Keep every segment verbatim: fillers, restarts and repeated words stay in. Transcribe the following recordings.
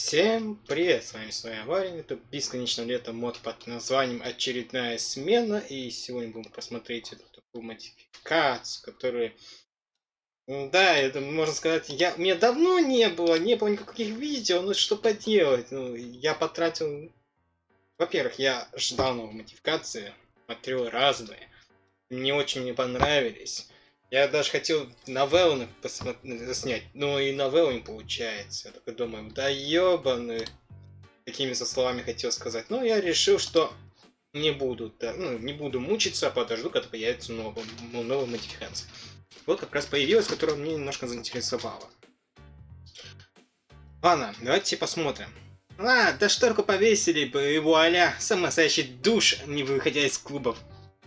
Всем привет, с вами своя Авария, это бесконечное лето мод под названием Очередная смена, и сегодня будем посмотреть эту такую модификацию, которая, ну да, это можно сказать, я, у меня давно не было, не было никаких видео, ну что поделать, ну я потратил, во-первых, я ждал новой модификации, смотрел разные, мне очень не понравились. Я даже хотел новеллы снять, но и новеллы не получается. Я такой думаю, да ёбаный. Такими со словами хотел сказать. Но я решил, что не буду, да, ну, не буду мучиться, а подожду, когда появится новая, ну, новая модификация. Вот как раз появилась, которая мне немножко заинтересовала. Ладно, давайте посмотрим. А, да шторку повесили бы, и вуаля, самый настоящий душ, не выходя из клубов.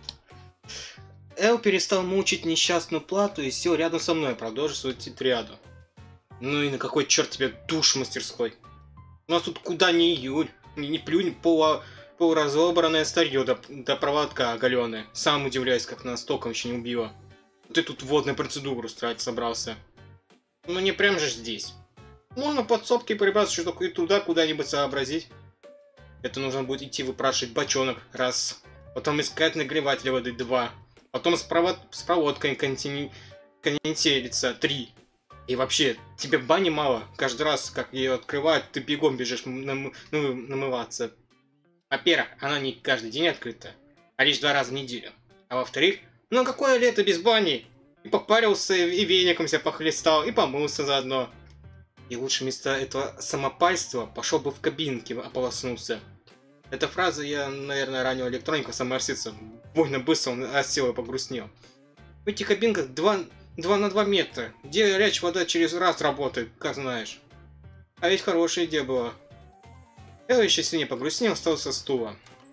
Эл перестал мучить несчастную плату и сел рядом со мной, продолжив свою тетраду. Ну и на какой черт тебе душ в мастерской? У нас тут куда ни июль, не плюнь, полу, полуразобранное старье до, до проводка оголенное. Сам удивляюсь, как нас током еще не убило. Ты тут водную процедуру устраивать собрался. Ну не прям же здесь. Можно подсобки прибраться, что только и туда куда-нибудь сообразить. Это нужно будет идти выпрашивать бочонок, раз. Потом искать нагревателя воды, два. Потом с, провод... с проводкой контини... континентериться, три. И вообще, тебе бани мало. Каждый раз, как ее открывают, ты бегом бежишь нам... ну, намываться. Во-первых, она не каждый день открыта, а лишь два раза в неделю. А во-вторых, ну какое лето без бани? И попарился, и веником себя похлестал, и помылся заодно. И лучше вместо этого самопальства пошел бы в кабинке ополоснулся. Эта фраза я, наверное, ранил электронику самоорситься. Больно быстро он осел и погрустнел. В этих кабинках два на два метра, где горячая вода через раз работает, как знаешь. А ведь хорошая идея была. Я еще сильнее погрустнел, встал со стула.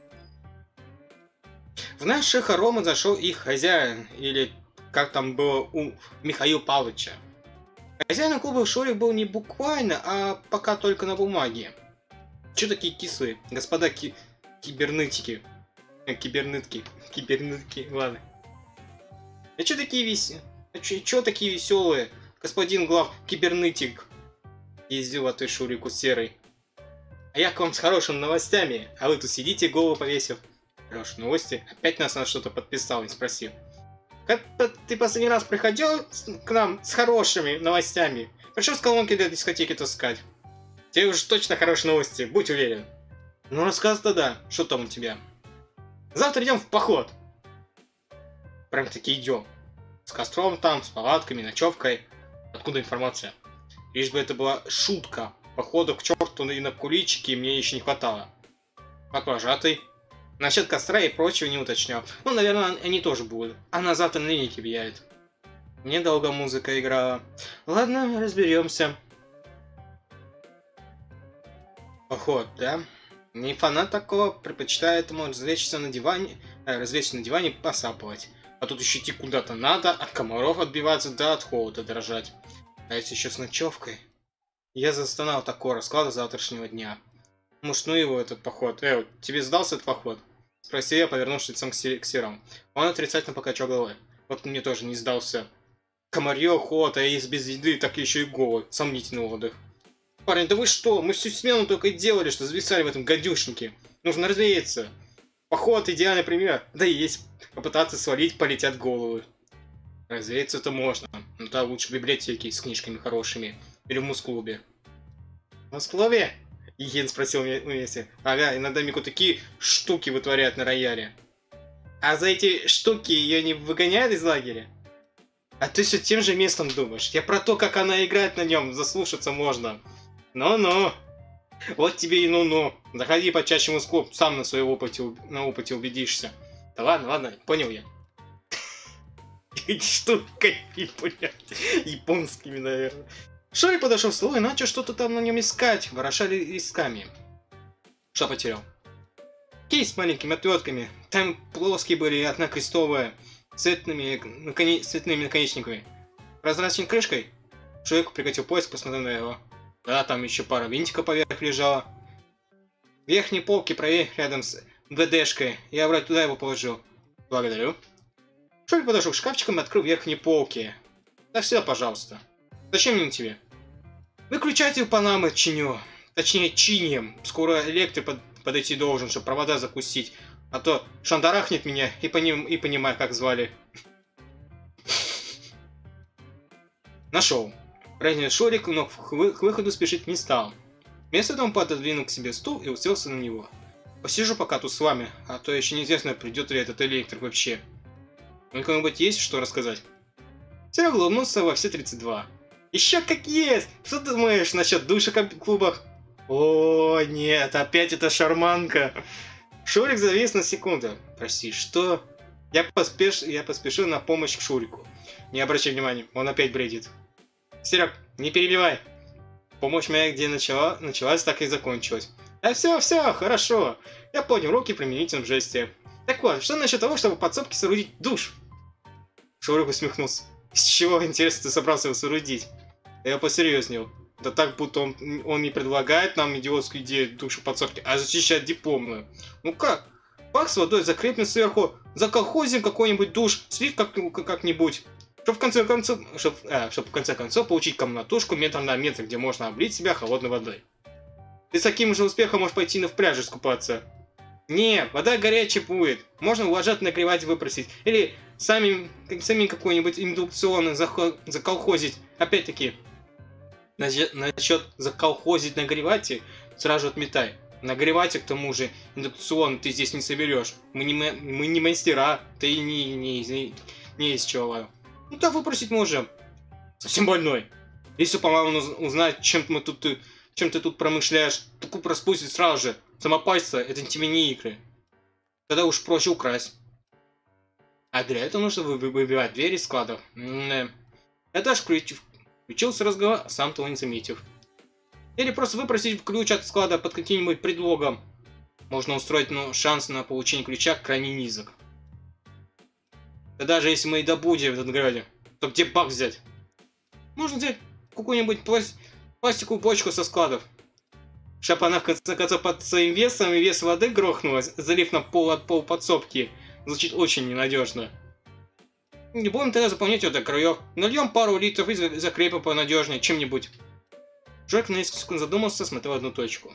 В наши хоромы зашел их хозяин, или как там было у Михаила Павловича. Хозяин клуба Шурик был не буквально, а пока только на бумаге. Чё такие кислые, господа ки кибернетики? Э, кибернетки, кибернетки, ладно. А чё такие веси? А чё, чё такие веселые, господин глав кибернетик? Ездил от Шурику серый. А я к вам с хорошими новостями, а вы тут сидите, голову повесив. Хорошие новости. Опять нас на что-то подписал и спросил. Как ты последний раз приходил к нам с хорошими новостями? Пришел с колонки для дискотеки таскать. Тебе уже точно хорошие новости, будь уверен. Ну рассказывай тогда, что там у тебя? Завтра идем в поход. Прям таки идем. С костром там, с палатками, ночевкой. Откуда информация? Лишь бы это была шутка. Походу к черту и на куличики мне еще не хватало. Как вожатый? Насчет костра и прочего не уточнял. Ну, наверное, они тоже будут. Она завтра на линейке влияет. Мне долго музыка играла. Ладно, разберемся. Поход, да? Не фанат такого, предпочитает ему развлечься на диване, э, развлечься на диване, посапывать. А тут еще идти куда-то надо, от комаров отбиваться, да от холода дрожать. А если еще с ночевкой? Я застонал такого расклада завтрашнего дня. Может, ну его этот поход. Эй, тебе сдался этот поход? Спросил я, повернувшись лицом к Серому. Он отрицательно покачал головой. Вот мне тоже не сдался. Комарье, холод, а если без еды, так еще и голод. Сомнительный отдых. Парень, да вы что? Мы всю смену только и делали, что зависали в этом гадюшнике. Нужно развеяться. Поход идеальный пример. Да и есть попытаться свалить, полетят головы. Развеяться-то можно. Но да, лучше в библиотеке с книжками хорошими. Или в мус-клубе. В мус-клубе? Иен спросил меня вместе. Ага, иногда Мику такие штуки вытворяют на рояле. А за эти штуки ее не выгоняют из лагеря? А ты все тем же местом думаешь. Я про то, как она играет на нем, заслушаться можно. Ну-ну. Вот тебе и ну-ну. Заходи почаще в мус-клуб, сам на своем опыте, на опыте убедишься. Да ладно, ладно, понял я. Штукой, блядь. Японскими, наверное. Шурик подошел к столу и начал что-то там на нем искать. Ворошали листками. Что потерял? Кейс с маленькими отвертками. Там плоские были, одна крестовая. Цветными, наконе... цветными наконечниками. Прозрачной крышкой. Шурик прекратил поиск, посмотрел на его. Да, там еще пара винтиков поверх лежала. Верхние полки проверь рядом с ВДшкой. Я вроде туда его положил. Благодарю. Шурик подошел к шкафчикам и открыл верхние полки. Да все, пожалуйста. Зачем мне тебе? Выключатель Панамы чиню. Точнее, чинием. Скоро электрик под, подойти должен, чтобы провода закусить. А то шандарахнет меня и, поним, и понимаю, как звали. Нашел. Ранее Шурик, но к выходу спешить не стал. Вместо этого он пододвинул к себе стул и уселся на него. Посижу пока тут с вами, а то еще неизвестно, придет ли этот электрик вообще. У кого-нибудь есть что рассказать? Серега улыбнулся во все тридцать два. Еще как есть! Что ты думаешь насчет душа в клубах? О, нет, опять эта шарманка. Шурик завис на секунду. Прости, что? Я, поспеш... Я поспешил на помощь к Шурику. Не обращай внимания, он опять бредит. Серег, не перебивай. Помощь моя где начала... началась, так и закончилась. А все, все, хорошо. Я поднял руки в применительном жесте. Так вот, что насчет того, чтобы в подсобке соорудить душ? Шурик усмехнулся. С чего, интересно, ты собрался его соорудить? Я посерьезнел. Да так, будто он, он не предлагает нам идиотскую идею душа в подсобке, а зачищать дипломную. Ну как? Бак с водой закрепим сверху, заколхозим какой-нибудь душ, слив как-нибудь. Чтобы в конце концов, чтобы, а, чтобы в конце концов получить комнатушку метр на метр, где можно облить себя холодной водой. Ты с таким же успехом можешь пойти на в пляже искупаться. Не, вода горячая будет. Можно уложить, нагревать, выпросить. Или сами, сами какой-нибудь индукционный заколхозить. Опять-таки, насчет заколхозить, нагревать, сразу отметай. Нагревать, к тому же, индукционный ты здесь не соберешь. Мы не, мы не мастера, ты не, не, не, не из чего. Ну да, выпросить можем. Совсем больной. Если, по-моему, узнать, чем мы тут, чем ты тут промышляешь, такую распустить сразу же. Самопальство — это тебе не игры. Тогда уж проще украсть. А для этого нужно выбивать двери складов. М-м-м. Я даже включился разговор, сам того не заметив. Или просто выпросить ключ от склада под каким-нибудь предлогом. Можно устроить, но шанс на получение ключа крайне низок. Да даже если мы и добудем в Данграде, то где бак взять? Можно взять какую-нибудь пласт... пластиковую бочку со складов. Чтобы она в конце концов под своим весом и вес воды грохнулась, залив на пол от пол подсобки. Звучит очень ненадежно. Не будем тогда заполнять ее до краев. Нальем пару литров и закрепим понадежнее чем-нибудь. Жорик на несколько секунд задумался, смотрел одну точку.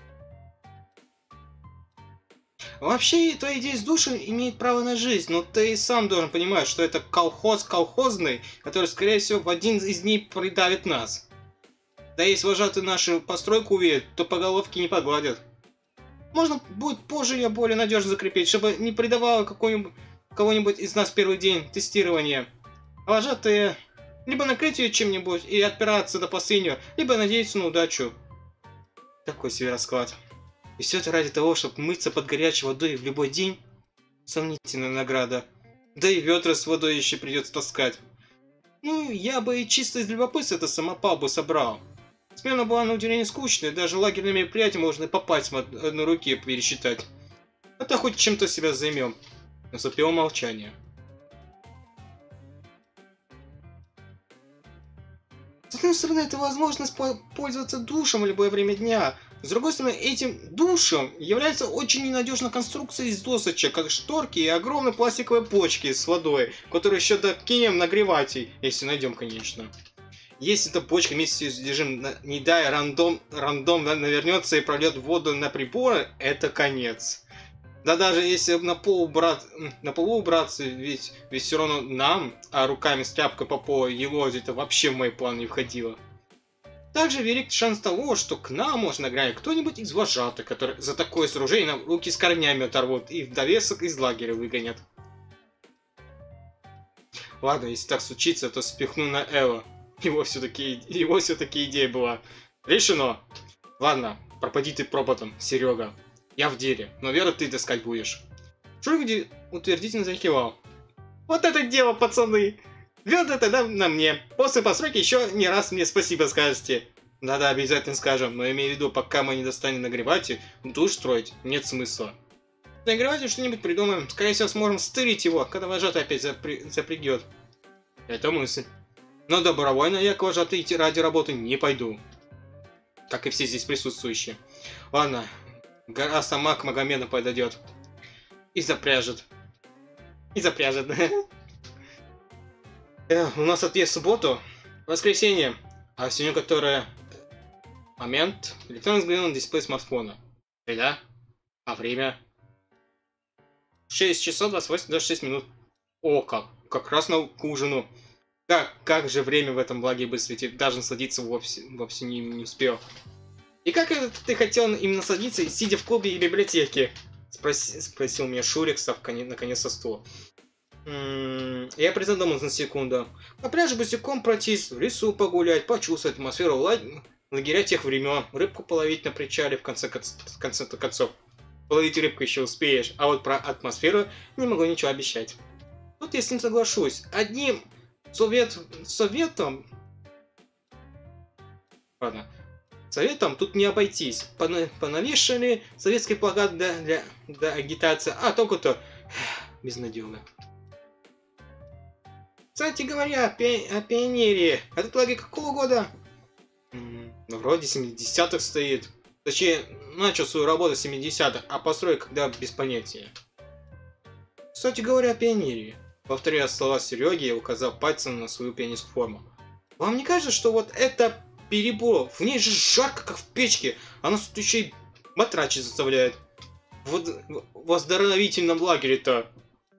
Вообще, твоя идея с душем имеет право на жизнь, но ты и сам должен понимать, что это колхоз колхозный, который, скорее всего, в один из дней придавит нас. Да если вожатый нашу постройку увидят, то по головке не погладят. Можно будет позже ее более надежно закрепить, чтобы не предавало кого-нибудь из нас в первый день тестирования. А вожатые либо накрыть ее чем-нибудь и отпираться до последнего, либо надеяться на удачу. Такой себе расклад. И все это ради того, чтобы мыться под горячей водой в любой день? Сомнительная награда. Да и ведра с водой еще придется таскать. Ну, я бы и чисто из любопытства это самопал бы собрал. Смена была на удивление скучная, даже лагерные мероприятия можно и по пальцам одной руки пересчитать. Это хоть чем-то себя займем. Наступило молчание. С одной стороны, это возможность пользоваться душем в любое время дня. С другой стороны, этим душем является очень ненадежная конструкция из досочек, как шторки и огромные пластиковые почки с водой, которые еще докинем нагреватель, если найдем, конечно. Если эта почка вместе с содержимым, не дай рандом, рандом навернется и прольет воду на приборы, это конец. Да даже если на пол убрать, на полу убраться, ведь, ведь все равно нам, а руками с тряпкой по полу елозить, это вообще в мой план не входило. Также велик шанс того, что к нам можно нагрянуть кто-нибудь из вожатых, который за такое сооружение нам руки с корнями оторвут и в довесок из лагеря выгонят. Ладно, если так случится, то спихну на Элла. Его все-таки его все-таки идея была. Решено. Ладно, пропади ты пропотом, Серега. Я в деле, но веру ты таскать будешь. Шурик утвердительно закивал. Вот это дело, пацаны! Ведра тогда на мне. После постройки еще не раз мне спасибо скажете. Да-да, обязательно скажем, но имею в виду, пока мы не достанем нагреватель, душ строить нет смысла. Нагреватель что-нибудь придумаем, скорее всего сможем стырить его, когда вожатый опять запри... запрягет. Это мысль. Но добровольно я к вожатой идти ради работы не пойду. Как и все здесь присутствующие. Ладно, гора сама к Магомену подойдет. И запряжет. И запряжет. У нас отъезд в субботу, воскресенье, а сегодня, которое Момент. Электронный взглянул на дисплей смартфона. Да? А время? шесть часов двадцать восемь, двадцать шесть минут. О, как. Как раз на к ужину. Как, как же время в этом благе быстро летит. Даже насладиться вовсе, вовсе не, не успел. И как это ты хотел им насладиться, сидя в клубе и библиотеке? Спроси, спросил меня Шурик, став наконец со стула. М-м, я призадумался на секунду. На пляже босиком пройтись, в лесу погулять, почувствовать атмосферу лаг... лагеря тех времен, рыбку половить на причале, в конце, в конце концов. Половить рыбку еще успеешь, а вот про атмосферу не могу ничего обещать. Тут я с ним соглашусь. Одним совет... советом... Ладно. Советом тут не обойтись. Понавешенный советский плакат для, для, для агитации, а только-то безнадежно. Кстати говоря, о, пи о пионере. Этот лагерь какого года? М -м, вроде семидесятых стоит. Точнее, начал свою работу в семидесятых, а построил когда без понятия. Кстати говоря, о пионере. Повторяя слова Сереги, указав пальцем на свою пионерскую форму. Вам не кажется, что вот это перебор? В ней же жарко, как в печке. Она тут еще и матрачить заставляет. Вот в оздоровительном лагере-то.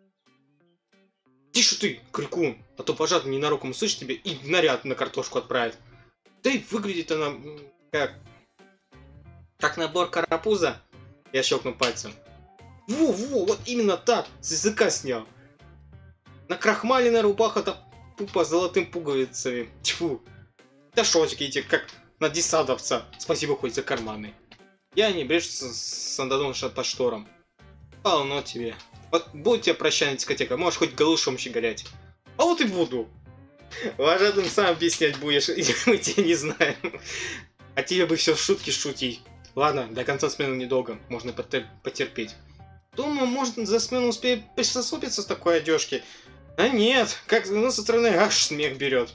Тише ты, крикун, а то пожар ненароком услышит тебе и наряд на картошку отправит. Да и выглядит она как... Как набор карапуза. Я щелкнул пальцем. Во-во, вот именно так, с языка снял. Накрахмаленная рубаха-то пупа с золотым пуговицами. Тьфу. Да шотики эти, как на десадовца. Спасибо хоть за карманы. Я не брежу с сандалом под штором. Полно тебе. Вот будет тебе прощальная дискотека, можешь хоть голышом щеголять. А вот и буду. Вожатым сам объяснять будешь, мы тебя не знаем. А тебе бы все шутки шутить. Ладно, до конца смены недолго, можно потерпеть. Думаю, можно за смену успеть приспособиться с такой одежки. А нет, как ну, со стороны аж смех берет.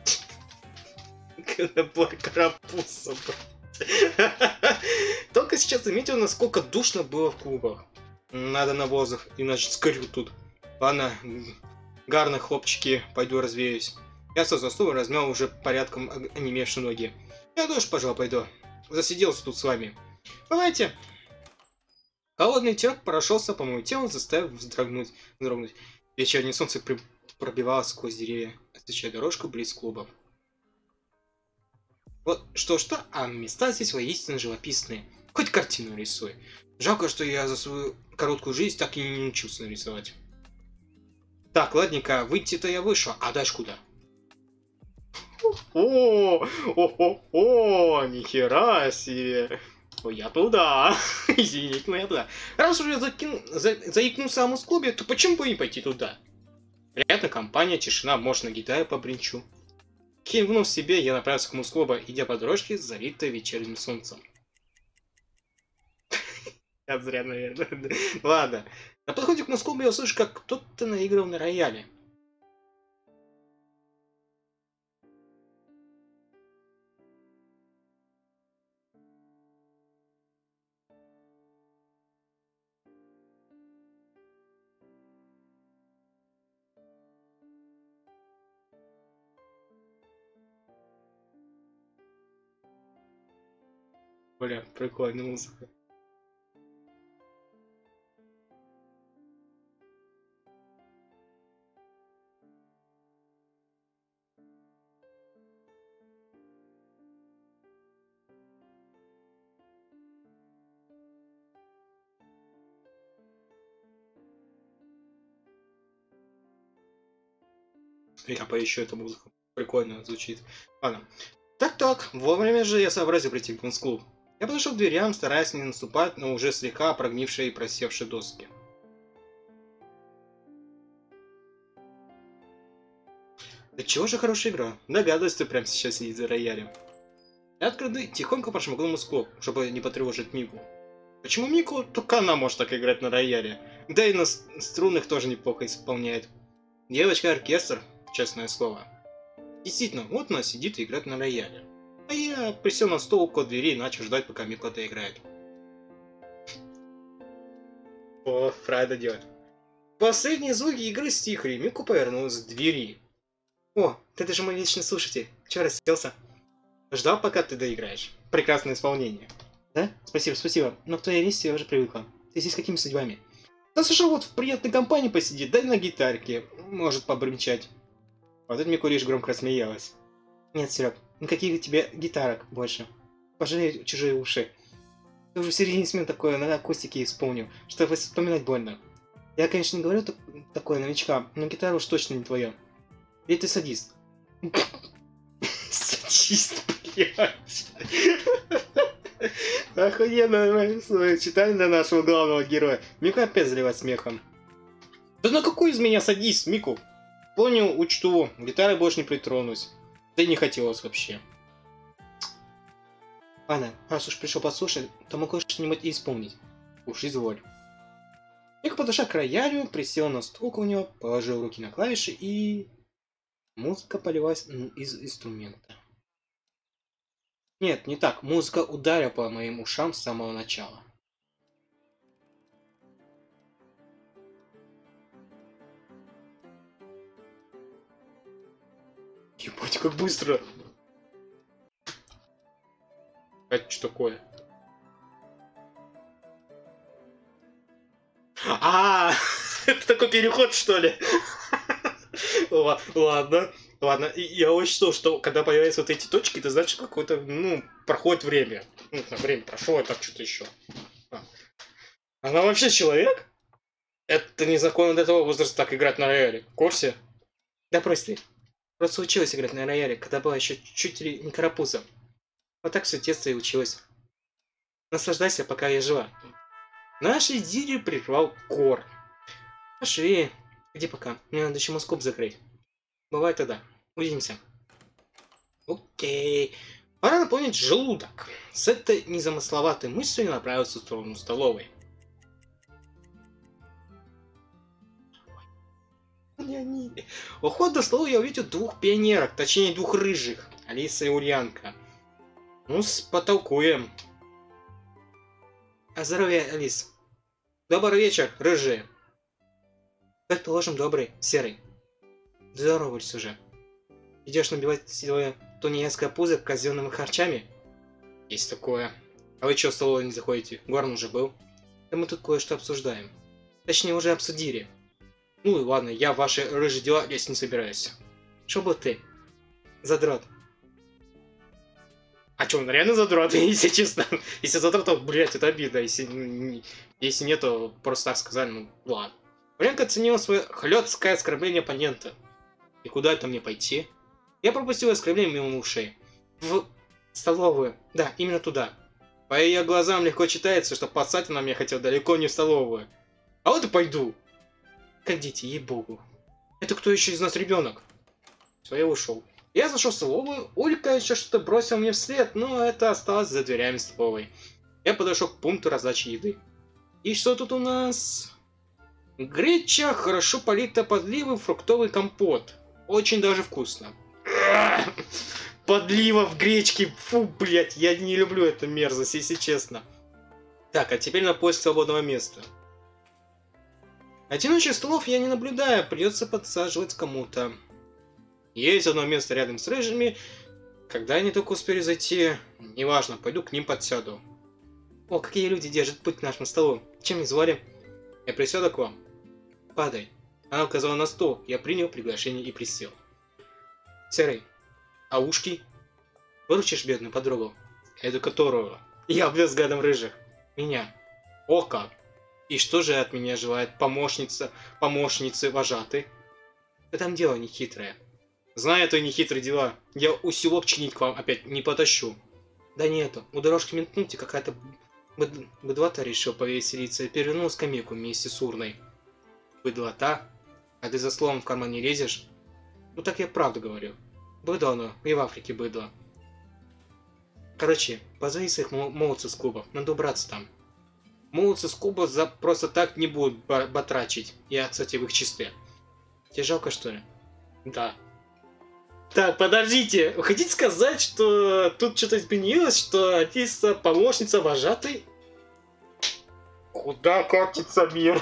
Набор карапуза. Только сейчас заметил, насколько душно было в клубах. Надо на воздух, иначе скорю тут. Ладно, гарно, хлопчики, пойду развеюсь. Я со стула размял уже порядком онемевшие ноги. Я тоже, пожалуй, пойду. Засиделся тут с вами. Давайте. Холодный ветерок прошелся по моему телу, заставив вздрогнуть. вздрогнуть. Вечернее солнце при... пробивалось сквозь деревья, освещая дорожку близ клубов. Вот что-что, а места здесь воистину живописные. Хоть картину рисуй. Жалко, что я за свою короткую жизнь так и не научился нарисовать. Так, ладненько, выйти-то я вышел, а дальше куда? О, о, о, о, нихера себе. О, я туда. Извините, но я туда. Раз уже закину, за, заикнулся о клубе, то почему бы не пойти туда? Приятная компания, тишина, может на гитаре побринчу. Кивнув себе, я направился к мусклуба, идя по дорожке, залитой вечерним солнцем. Я зря, наверное. Ладно. На подходе к мусклубу я услышу, как кто-то наигрывал на рояле. Бля, прикольная музыка. Я поищу эту музыку. Прикольно звучит. Ладно. Так-так, вовремя же я сообразил прийти в клуб. Я подошел к дверям, стараясь не наступать на уже слегка прогнившие и просевшие доски. Да чего же хорошая игра? Догадываюсь, ты прямо сейчас сидит за роялем. Я открыто тихонько прошмыгнул в клуб, чтобы не потревожить Мику. Почему Мику? Только она может так играть на рояле. Да и на струнных тоже неплохо исполняет. Девочка-оркестр, честное слово. Действительно, вот она сидит и играет на рояле. А я присел на стол около двери и начал ждать, пока Мико доиграет. О, правда делать. Последние звуки игры стихли, Мико повернулась к двери. О, ты же мой вечный слушатель. Чё расселся? Ждал, пока ты доиграешь. прекрасное исполнение. Да? Спасибо, спасибо. Но к твоей листе я уже привыкла. Ты здесь какими судьбами? Да слушай, вот в приятной компании посидит, да и на гитарке. Может побрынчать. Вот это Микуриш громко рассмеялась. Нет, Серег, никаких у тебя гитарок больше. Пожалей чужие уши. Ты уже в середине смен такое на акустике исполнил, что вспоминать больно. Я, конечно, не говорю такое новичкам, но гитара уж точно не твоя. Ведь ты садист. Садист, блядь. Охуенно читали для нашего главного героя. Мика опять заливает смехом. Да на какой из меня садист, Мику? Понял, учту. Гитары больше не притронусь. Да и не хотелось вообще. Ладно, раз уж пришел послушать, то могу что-нибудь и исполнить. Уж изволь. Мика подошел к роялю, присел на стул у него, положил руки на клавиши и... Музыка полилась из инструмента. Нет, не так. Музыка ударила по моим ушам с самого начала. Ебать, как быстро! Это что такое? А, это такой переход, что ли? Ладно, ладно. Я учту, что когда появляются вот эти точки, это значит, какое-то, ну, проходит время. Ну, время прошло, а так что-то еще. Она вообще человек? Это незаконно до того возраста так играть на рояле. В курсе? Да прости. Просто училась играть на рояле, когда была еще чуть ли не карапузом. Вот так все детство и училась. Наслаждайся, пока я жива. Нашу идиллию прервал Кор. Пошли. Иди пока. Мне надо еще москоп закрыть. Бывай тогда. Увидимся. Окей. Пора наполнить желудок. С этой незамысловатой мыслью направился в сторону столовой. У входа до столовой я увидел двух пионерок, точнее двух рыжих. Алиса и Ульянка. Ну, потолкуем. А здоровье, Алис. Добрый вечер, рыжие. Как положим, добрый, серый. Здоровались уже. Идешь набивать свое тунеядское пузо казенными харчами? Есть такое. А вы что, в столовую не заходите? Горн уже был. Да мы тут кое-что обсуждаем. Точнее, уже обсудили. Ну и ладно, я в ваши рыжие дела лезть не собираюсь. Шо бы ты? Задрот. А чё, он реально задрот, если честно? Если задрот, то, блядь, это обидно. Если, если нет, то просто так сказали, ну ладно. Ульянка оценила свое хлёсткое оскорбление оппонента. И куда это мне пойти? Я пропустил оскорбление мимо ушей. В столовую. Да, именно туда. По ее глазам легко читается, что поссать она мне хотела далеко не в столовую. А вот и пойду. Как дети, ей-богу. Это кто еще из нас ребенок? Все, я ушел. Я зашел в столовую, Улька еще что-то бросил мне вслед, но это осталось за дверями столовой. Я подошел к пункту раздачи еды. И что тут у нас? Греча, хорошо полита подливом, фруктовый компот. Очень даже вкусно. Подлива в гречке. Фу, блять, я не люблю эту мерзость, если честно. Так, а теперь на поиск свободного места. Одиночных столов я не наблюдаю, придется подсаживать кому-то. Есть одно место рядом с рыжими. Когда они только успели зайти, неважно, пойду к ним подсяду. О, какие люди держат путь к нашему столу. Чем изволим? Я присяду к вам. Падай. Она указала на стол. Я принял приглашение и присел. Серый, а ушки? Выручишь бедную подругу? Эту которую? Я обвел взглядом рыжих. Меня. О как! И что же от меня желает помощница, помощницы вожатой? Да там дело нехитрое. Знаю это нехитрые дела. Я усилок чинить к вам опять не потащу. Да нету. У дорожки мелькнуть, и какая-то быдлота решил повеселиться и перевернул скамейку вместе с урной. Быдлота? А ты за словом в карман не лезешь? Ну так я правду говорю. Быдло оно, и в Африке быдло. Короче, позови своих молодцев с клуба, надо убраться там. Молодцы с клуба за просто так не будут батрачить. Я, кстати, в их числе. Тебе жалко, что ли? Да. Так, подождите. Вы хотите сказать, что тут что-то изменилось, что Алиса помощница вожатой? Куда катится мир?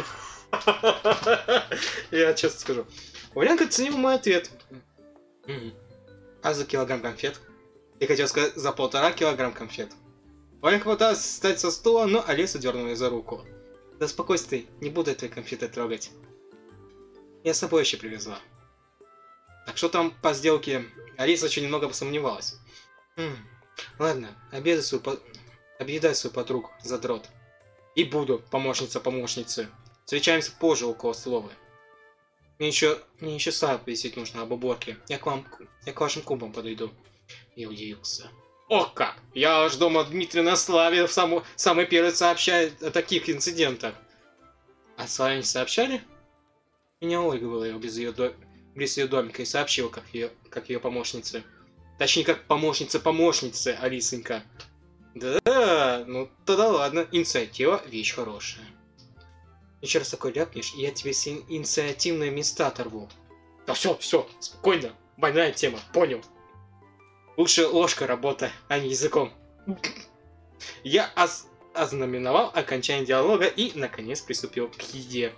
Я честно скажу. Ульянка оценила мой ответ. А за килограмм конфет? Я хотел сказать, за полтора килограмм конфет. Оля попыталась встать со стула, но Алиса дернула ее за руку. Да успокойся ты, не буду твои конфеты трогать. Я с собой еще привезла. Так что там по сделке? Алиса очень немного посомневалась. Хм, ладно, обедай свою, по... объедай свою подругу, задрот. И буду, помощница помощницы. Встречаемся позже около столовой. Мне еще, мне еще сам висеть нужно об уборке. Я к вам, я к вашим кубам подойду. Я удивился. О как! Я аж дома Дмитрий на Славе саму, самый первый сообщает о таких инцидентах. А Славе не сообщали? Меня Ольга выловила без ее, до... без ее домика и сообщила, как ее, как ее помощница. Точнее, как помощница помощницы, Алисонька. Да, ну тогда ладно. Инициатива — вещь хорошая. Еще раз такой ляпнешь, и я тебе все инициативные места оторву. Да все, все, спокойно. Больная тема, понял. Лучше ложка работа, а не языком. Я оз... ознаменовал окончание диалога и, наконец, приступил к еде.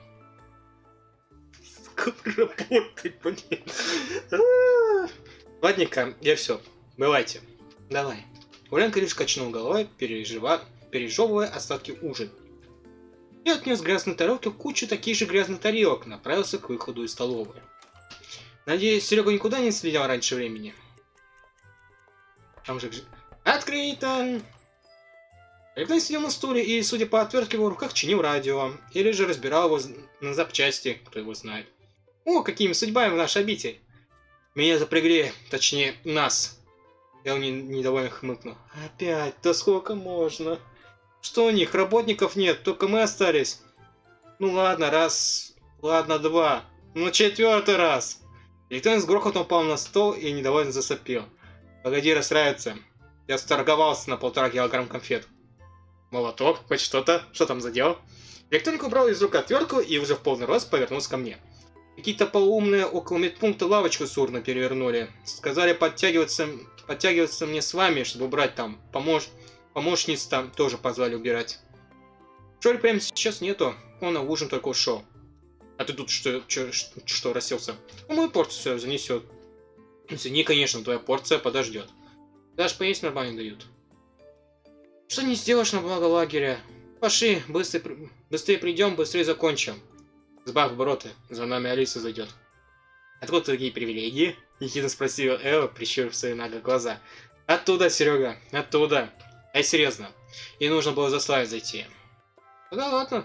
Работать, блин. Ладненько, я все. Бывайте. Давай. Уленка лишь качнул головой, пережива... пережевывая остатки ужина. И отнес грязную тарелку кучу таких же грязных тарелок, направился к выходу из столовой. Надеюсь, Серега никуда не следил раньше времени. Там же... Открыто! Алексей сидел на стуле и, судя по отвертке в его руках, чинил радио. Или же разбирал его на запчасти, кто его знает. О, какими судьбами в нашей обители! Меня запрягли, точнее, нас. Я у него недовольно хмыкнул. Опять? Да сколько можно? Что у них? Работников нет, только мы остались. Ну ладно, раз... Ладно, два. Ну четвертый раз. Электроник с грохотом упал на стол и недовольно засопил. Погоди расстраиваться. Я сторговался на полтора килограмм конфет. Молоток, хоть что-то. Что там за дело? Электроник убрал из рук отвертку и уже в полный рост повернулся ко мне. Какие-то полуумные около медпункта лавочку сурно перевернули. Сказали подтягиваться, подтягиваться мне с вами, чтобы убрать там. Помощ... Помощниц там тоже позвали убирать. Шоли прямо сейчас нету. Он на ужин только ушел. А ты тут что, что, что, что расселся? Ну, мою порцию занесет. Извини, конечно, твоя порция подождет. Даже поесть нормально дают. Что не сделаешь на благо лагеря? Пошли, быстрее, быстрее придем, быстрее закончим. Сбавь обороты, за нами Алиса зайдет. Откуда такие привилегии? Ехидно спросил Элла, прищурив свои наглые глаза. Оттуда, Серега, оттуда. А серьезно, ей нужно было за Славой зайти. Да ладно.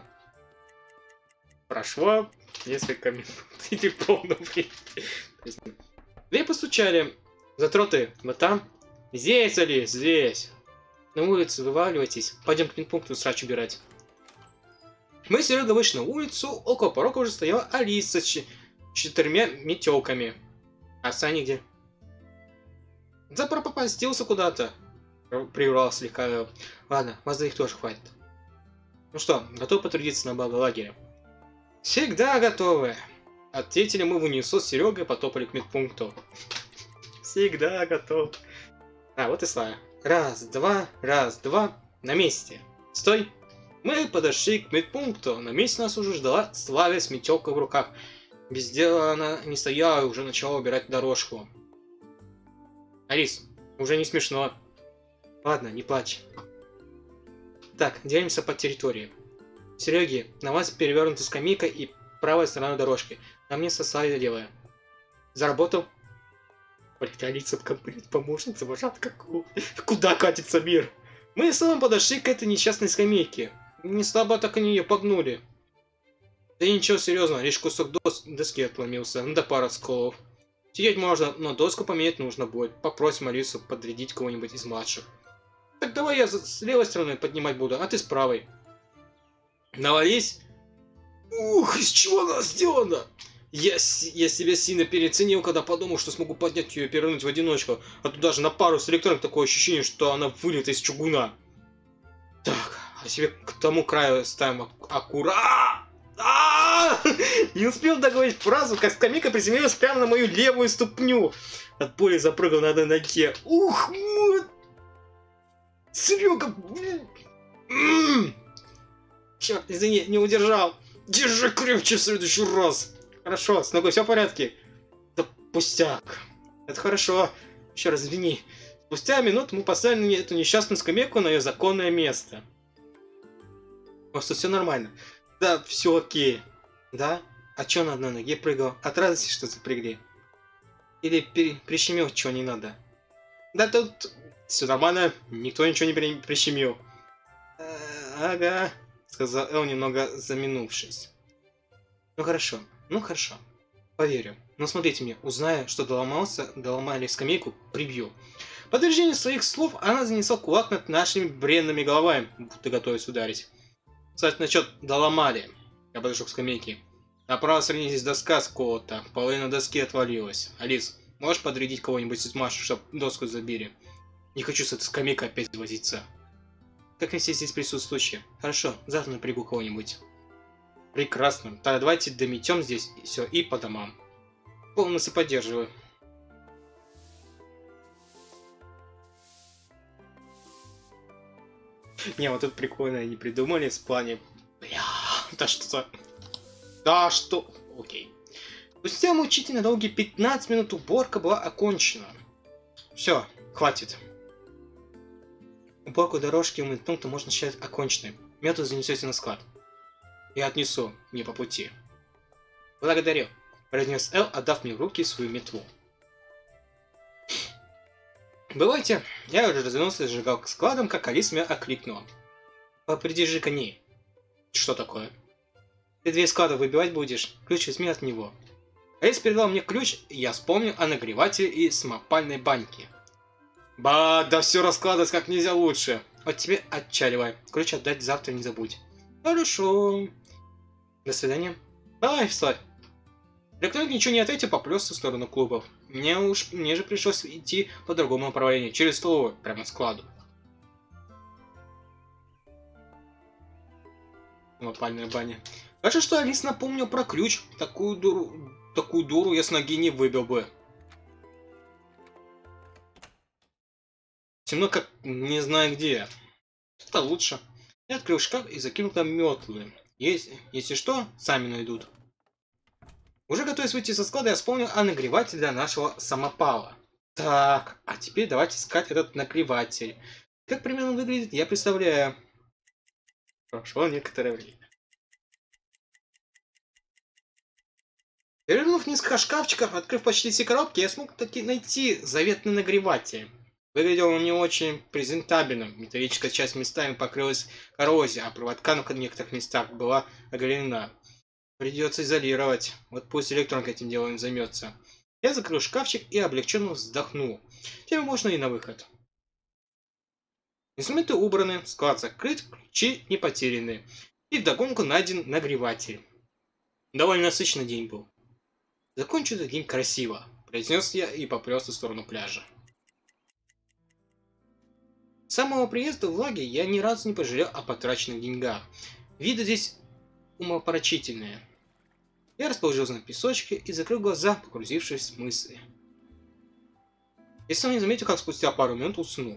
Прошло несколько минут или полное время. Дверь постучали. Затроты, вы там? Здесь, Али, здесь. На улице вываливайтесь. Пойдем к медпункту срач убирать. Мы с Серегой вышли на улицу. Около порога уже стояла Алиса с четырьмя метелками. А Саня где? Запропастился куда-то. Приврал слегка. Ладно, вас за их тоже хватит. Ну что, готовы потрудиться на благо лагеря? Всегда готовы. Ответили мы в унисон с Серегой, потопали к медпункту. Всегда готов. А, вот и Слава. Раз, два, раз, два. На месте. Стой. Мы подошли к медпункту. На месте нас уже ждала Славя с метелкой в руках. Без дела она не стояла и уже начала убирать дорожку. Алис, уже не смешно. Ладно, не плачь. Так, делимся по территории. Сереги, на вас перевернута скамейка и правая сторона дорожки. На мне со Славой делаем. Заработал? Блять, Алиса, блядь, помощница, вожатка. Куда катится мир? Мы с вами подошли к этой несчастной скамейке. Не слабо так они ее погнули. Да ничего серьезного, лишь кусок дос доски отломился, да пара сколов. Сидеть можно, но доску поменять нужно будет. Попросим Алису подрядить кого-нибудь из младших. Так давай я с левой стороны поднимать буду, а ты с правой. Навались. Ух, из чего она сделана? Я, я себя сильно переоценил, когда подумал, что смогу поднять ее и перевернуть в одиночку. А тут даже на пару с электроник такое ощущение, что она вылета из чугуна. Так, а себе к тому краю ставим аккуратно. Не успел договорить фразу, как скамейка приземлилась прямо на мою левую ступню. От боли запрыгал на одной ноге. Ух, мать! Серега! Черт, извини, не удержал. Держи крепче в следующий раз. Хорошо, с ногой все в порядке? Да пустяк. Это хорошо. Еще раз извини. Спустя минуту мы поставили эту несчастную скамейку на ее законное место. Просто все нормально. Да, все окей. Да? А чё на одной ноге прыгал? От радости, что запрягли? Или при... прищемил, чего не надо? Да тут все нормально, никто ничего не при... прищемил. А, ага, сказал Эл, немного заминувшись. Ну хорошо, ну хорошо. Поверю. Но смотрите мне, узнаю, что доломался, доломали скамейку, прибью. В подтверждение своих слов она занесла кулак над нашими бренными головами, будто готовясь ударить. Кстати, насчет доломали. Я подошел к скамейке. Направо сравнитесь доска с кого-то. Половина доски отвалилась. Алис, можешь подрядить кого-нибудь из Маши, чтобы доску забили? Не хочу с этой скамейкой опять возиться. Как и все здесь присутствующие. Хорошо, завтра напрягу кого-нибудь. Прекрасно. Тогда давайте дометем здесь и все, и по домам. Полностью поддерживаю. Не, вот тут прикольно они придумали в плане. Бля, да что за... Да что... Окей. Спустя мучительно долгие пятнадцать минут уборка была окончена. Все, хватит. Уборку дорожки у медпункта можно считать оконченной. Метод занесете на склад. Я отнесу, не по пути. Благодарю, произнес Эл, отдав мне в руки свою метлу. Бывайте, я уже развернулся и зажигал к складам, как Алис меня окликнула. Придержи коней. Что такое? Ты дверь склада выбивать будешь, ключ возьми от него. Алис передал мне ключ, и я вспомнил о нагревателе и самопальной баньке. Ба, да все раскладывать как нельзя лучше. Вот тебе отчаливай, ключ отдать завтра не забудь. Хорошо. До свидания. Давай, вставай. Ректор ничего не ответил, поплелся в сторону клубов. Мне уж, мне же пришлось идти по другому направлению, через столовую, прямо к складу. Лопальная баня. Хорошо, что Алис напомнил про ключ. Такую дуру, такую дуру я с ноги не выбил бы. Темно, как не знаю где. Это лучше. Я открыл шкаф и закинул там метлы. Если, если что, сами найдут. Уже готовясь выйти со склада, я вспомнил о нагревателе для нашего самопала. Так, а теперь давайте искать этот нагреватель. Как примерно выглядит, я представляю. Прошло некоторое время. Перевернув несколько шкафчиков, открыв почти все коробки, я смог таки найти заветный нагреватель. Выглядел он не очень презентабельным. Металлическая часть местами покрылась коррозией, а проводка на некоторых местах была оголена. Придется изолировать. Вот пусть электронка этим делом займется. Я закрыл шкафчик и облегченно вздохнул. Теперь можно и на выход. Инструменты убраны, склад закрыт, ключи не потеряны. И вдогонку найден нагреватель. Довольно насыщенный день был. Закончу этот день красиво, произнес я и поплелся в сторону пляжа. С самого приезда в лагерь я ни разу не пожалел о потраченных деньгах. Виды здесь умопомрачительные. Я расположился на песочке и закрыл глаза, погрузившись в мысли. Я сам не заметил, как спустя пару минут уснул.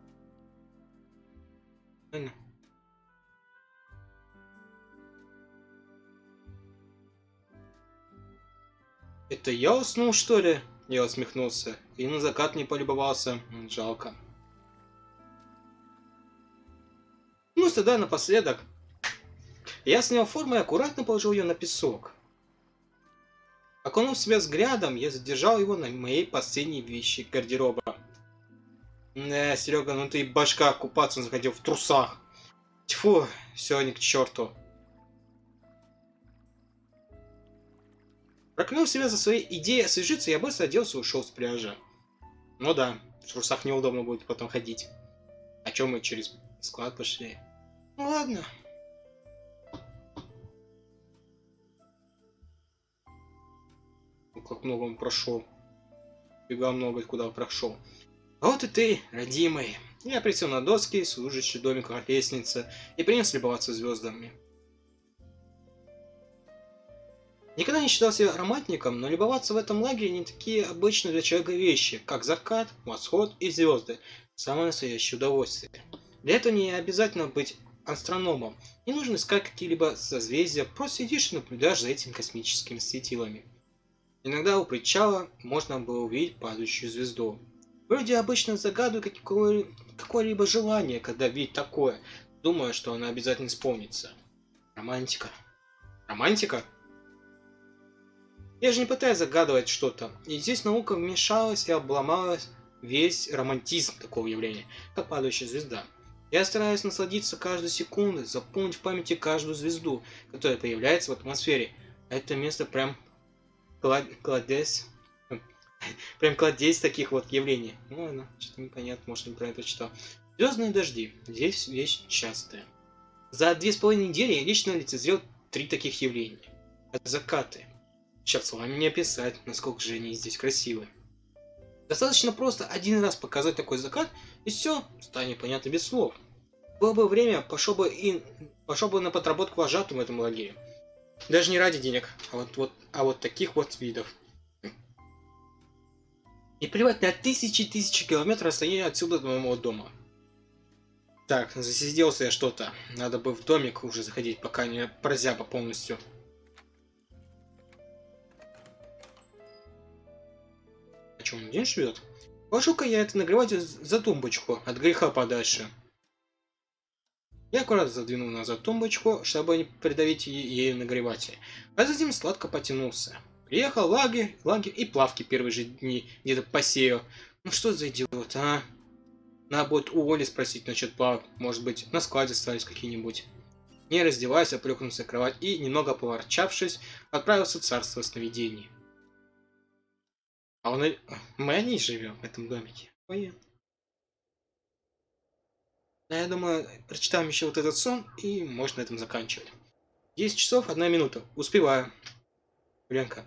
Это я уснул, что ли? Я усмехнулся и на закат не полюбовался. Жалко. Ну, тогда напоследок. Я снял форму и аккуратно положил ее на песок. Окунув себя взглядом, я задержал его на моей последней вещи гардероба. Не, Серега, ну ты башка, купаться он заходил в трусах. Тьфу, все ни к черту. Проклянув себя за свои идеи освежиться, я быстро оделся и ушел с пляжа. Ну да, в трусах неудобно будет потом ходить. А чем мы через склад пошли? Ну ладно. Как много он прошел. Бега много куда прошел. А вот и ты, родимый. Я присел на доски, служащий домик как лестница, и принялся любоваться звездами. Никогда не считал себя романтиком, но любоваться в этом лагере не такие обычные для человека вещи, как закат, восход и звезды. Самое настоящее удовольствие. Для этого не обязательно быть астрономом. Не нужно искать какие-либо созвездия, просто сидишь и наблюдаешь за этими космическими светилами. Иногда у причала можно было увидеть падающую звезду. Люди обычно загадывают какое- какое-либо желание, когда видят такое, думая, что оно обязательно исполнится. Романтика. Романтика? Я же не пытаюсь загадывать что-то. И здесь наука вмешалась и обломалась весь романтизм такого явления, как падающая звезда. Я стараюсь насладиться каждой секундой, запомнить в памяти каждую звезду, которая появляется в атмосфере. Это место прям клад... кладезь. Прям кладезь таких вот явлений. Ну ладно, что-то непонятно, может, не про это читал. Звездные дожди. Здесь вещь частая. За две с половиной недели я лично лицезрел три таких явления. Закаты. Сейчас словами не описать, насколько же они здесь красивые. Достаточно просто один раз показать такой закат, и все станет понятно без слов. Было бы время, пошел бы и пошел бы на подработку вожатым в этом лагере. Даже не ради денег, а вот, вот, а вот таких вот видов. И плевать на тысячи и тысячи километров расстояния отсюда до моего дома. Так, засиделся я что-то. Надо бы в домик уже заходить, пока не прозяба полностью. А что, он один живет? Положу-ка я это нагреватель за тумбочку, от греха подальше. Я аккуратно задвинул назад тумбочку, чтобы не придавить ею нагреватель. А затем сладко потянулся. Приехал лагерь, лагерь и плавки первые же дни где-то посеял. Ну что за идиот, а? Надо будет у Оли спросить насчет плавок. Может быть, на складе остались какие-нибудь. Не раздеваясь, оплюхнулся в кровать и, немного поворчавшись, отправился в царство сновидений. А он... Мы они живем в этом домике. Ой. Я думаю, прочитаем еще вот этот сон, и можно на этом заканчивать. десять часов, одна минута. Успеваю. Ленка.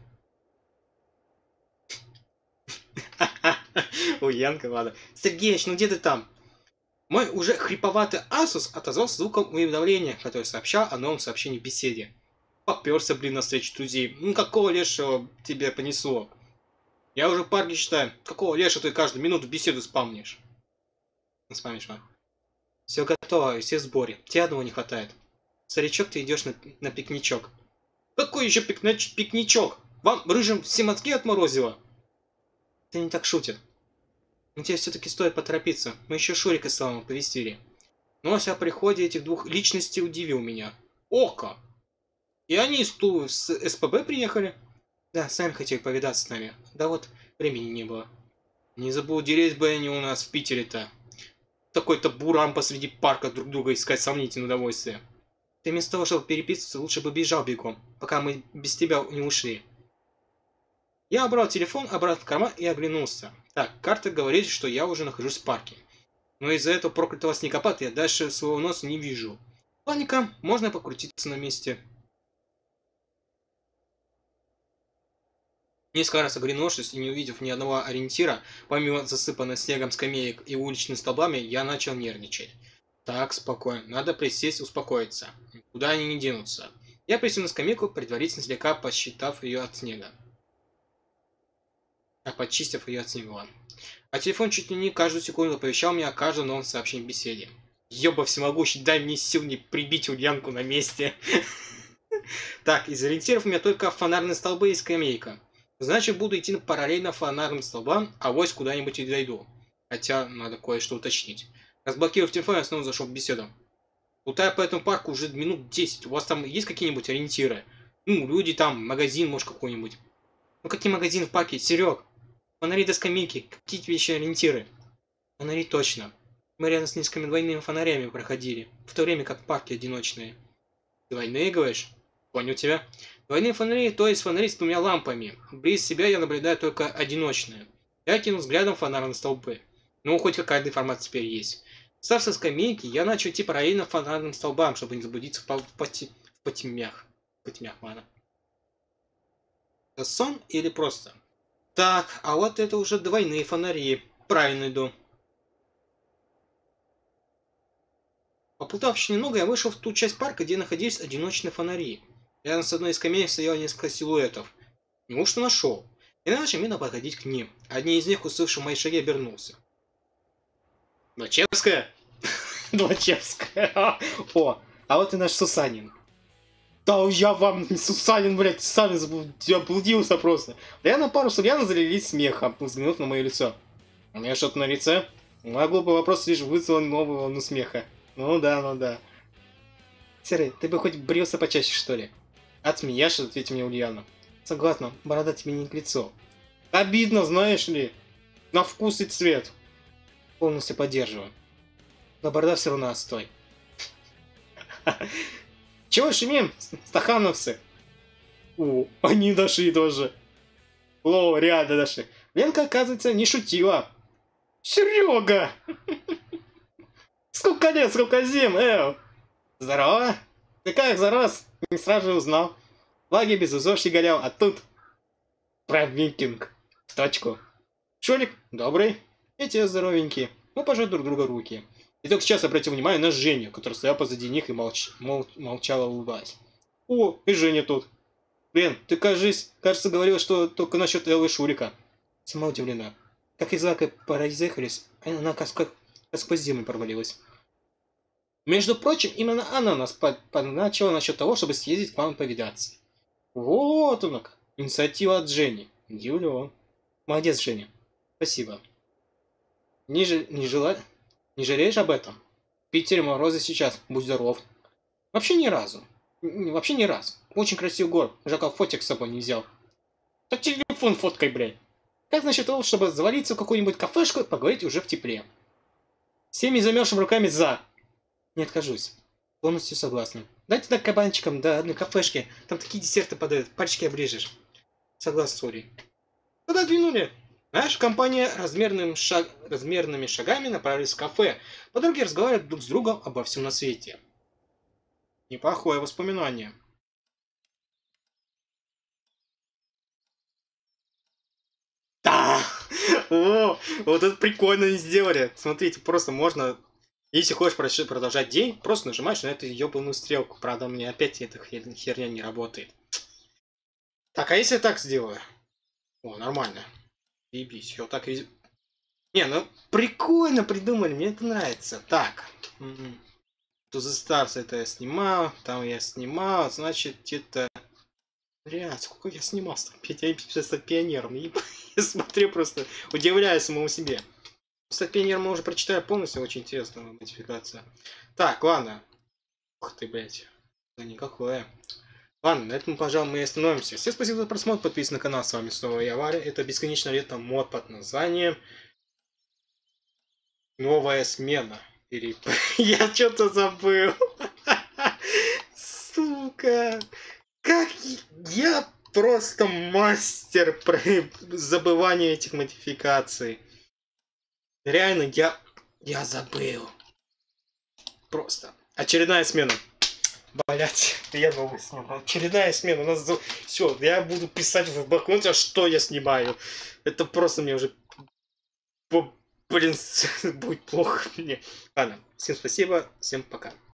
Ой, Янка, ладно. Сергеич, ну где ты там? Мой уже хриповатый Асус отозвался звуком уведомления, который сообщал о новом сообщении в беседе. Поперся, блин, на встречу друзей. Ну какого лешего тебе понесло? Я уже в парке считаю. Какого лешего ты каждую минуту беседу спамнишь? Не спамнишь, а? Все готово, все в сборе. Тебе одного не хватает. Старичок, ты идешь на, на пикничок. Какой еще пикнач, пикничок? Вам рыжим все мозги отморозило? Это не так шутит. Но тебе все-таки стоит поторопиться. Мы еще Шурика с Славом повестили. Новость о приходе этих двух личностей удивил меня. Ока! И они с, ту, с СПБ приехали? Да, сами хотели повидаться с нами. Да вот, времени не было. Не заблудились бы они у нас в Питере-то. Такой-то буран посреди парка друг друга искать сомнительное удовольствие. Ты вместо того, чтобы переписываться, лучше бы бежал бегом, пока мы без тебя не ушли. Я убрал телефон обратно в карман и оглянулся. Так, карта говорит, что я уже нахожусь в парке. Но из-за этого проклятого снегопада я дальше своего носа не вижу. Ладненько, можно покрутиться на месте. Несколько раз оглянувшись и не увидев ни одного ориентира, помимо засыпанных снегом скамеек и уличными столбами, я начал нервничать. Так, спокойно, надо присесть и успокоиться. Куда они не денутся. Я присел на скамейку, предварительно слегка посчитав ее от снега. А почистив ее от снега. А телефон чуть ли не каждую секунду оповещал меня о каждом новом сообщении в беседе. Ёба всемогущий, дай мне сил не прибить Ульянку на месте. Так, из ориентиров у меня только фонарные столбы и скамейка. Значит, буду идти параллельно фонарным столбам, а вось куда-нибудь и дойду. Хотя, надо кое-что уточнить. Разблокировав телефон, я снова зашел в беседу. Плутаю по этому парку уже минут десять. У вас там есть какие-нибудь ориентиры? Ну, люди там, магазин, может, какой-нибудь. Ну, какие магазины в парке? Серег, фонари до скамейки. Какие тебе еще ориентиры? Фонари точно. Мы рядом с несколькими двойными фонарями проходили. В то время как парки одиночные. Двойные, говоришь? Понял тебя. Двойные фонари, то есть фонари с двумя лампами. Близ себя я наблюдаю только одиночные. Я кинул взглядом фонарь на столбы. Ну, хоть какая-то информация теперь есть. Встав со скамейки, я начал идти параллельно фонарным столбам, чтобы не заблудиться в, по в, поти в потемях. В потемях, ладно. Это сон или просто? Так, а вот это уже двойные фонари. Правильно иду. Поплутав еще немного, я вышел в ту часть парка, где находились одиночные фонари. Рядом с одной из скамеек стояло несколько силуэтов. Неужто нашел? И начал медленно подходить к ним. Один из них, услышав мои шаги, обернулся. Двачевская? Двачевская. О, а вот и наш Сусанин. Да я вам не Сусанин, блядь, сам заблудился просто. Да я на пару Сульяна залились смехом, взглянув на мое лицо. У меня что-то на лице? Мой глупый вопрос лишь вызвал новую волну смеха. Ну да, ну да. Серый, ты бы хоть брился почаще, что ли? Отсмеяшься, ответь мне Ульяна. Согласна, борода тебе не к лицу. Обидно, знаешь ли. На вкус и цвет. Полностью поддерживаю. Но борода все равно отстой. Чего шумим, стахановцы? О, они дошли тоже. О, реально дошли. Ленка, оказывается, не шутила. Серега! Сколько лет, сколько зим, эл! Здорово! Ты как зарос? Не сразу же узнал. Лаги без узов щеголял, а тут... Про викинг. В точку. Шолик, добрый. Эти здоровенькие. Мы пожать друг друга руки. И только сейчас обратил внимание на Женю, которая стояла позади них и молч... мол... молчала, улыбаясь. О, и Женя тут. Блин, ты, кажись, кажется, говорил, что только насчет Эллы и Шурика. Сама удивлена. Как из лака поразъехались, она как, как, как сквозь зиму провалилась. Между прочим, именно она нас подначила насчет того, чтобы съездить к вам повидаться. Вот он, инициатива от Жени. Удивлен. Молодец, Женя. Спасибо. Не, ж... не, жела... не жалеешь об этом? В Питере морозы сейчас, будь здоров. Вообще ни разу. Вообще ни разу. Очень красивый город. Жалко, фотик с собой не взял. Так телефон фоткай, блядь. Как насчет того, чтобы завалиться в какую-нибудь кафешку и поговорить уже в тепле? Всеми замерзшими руками за. Не откажусь. Полностью согласна. Дайте так кабанчикам до одной кафешки. Там такие десерты подают. Пальчики оближешь. Согласен, сори. Тогда двинули. Наша компания размерным шаг... размерными шагами направились в кафе. По дороге разговаривают друг с другом обо всем на свете. Неплохое воспоминание. Да! О, вот это прикольно они сделали. Смотрите, просто можно... Если хочешь продолжать день, просто нажимаешь на эту ебаную стрелку. Правда, у меня опять эта херня не работает. Так, а если я так сделаю? О, нормально. Ебись, я вот так и... Не, ну прикольно придумали, мне это нравится. Так. To the Stars это я снимал, там я снимал, значит где-то... Блядь, сколько я снимал, я сейчас стать пионером. И я смотрю просто, удивляюсь самому себе. Стать пионером мы уже прочитали полностью, очень интересная модификация. Так, ладно. Ух ты, блядь. Да никакое. Ладно, на этом, пожалуй, мы и остановимся. Всем спасибо за просмотр, подписывайтесь на канал. С вами снова я, Варя. Это бесконечно лето мод под названием Новая смена. Или... Я что-то забыл. Сука. Как я просто мастер забывания этих модификаций. Реально, я... Я забыл. Просто. Очередная смена. Блять, я новый снимаю. Очередная смена. У нас... Все, я буду писать в блокноте, что я снимаю. Это просто мне уже... Блин, будет плохо мне. Ладно, всем спасибо, всем пока.